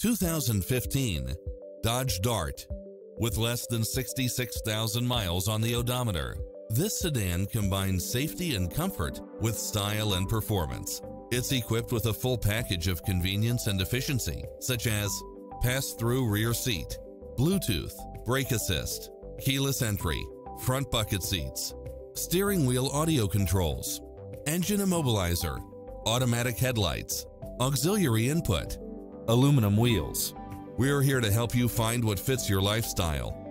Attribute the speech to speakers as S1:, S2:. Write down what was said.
S1: 2015 Dodge Dart. With less than 66,000 miles on the odometer, this sedan combines safety and comfort with style and performance. It's equipped with a full package of convenience and efficiency, such as pass-through rear seat, Bluetooth, brake assist, keyless entry, front bucket seats, steering wheel audio controls, engine immobilizer, automatic headlights, auxiliary input, aluminum wheels. We're here to help you find what fits your lifestyle.